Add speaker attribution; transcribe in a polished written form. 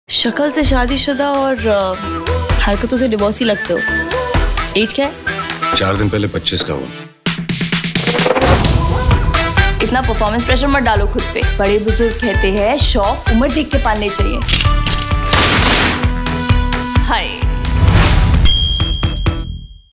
Speaker 1: शक्ल से शादीशुदा और हरकतों से डिवोर्सी लगते हो। एज क्या है?
Speaker 2: 4 दिन पहले 25 का हुआ।
Speaker 1: इतना परफॉर्मेंस प्रेशर मत डालो खुद पे। बड़े बुजुर्ग कहते हैं शौक उम्र देख के पालने चाहिए। हाय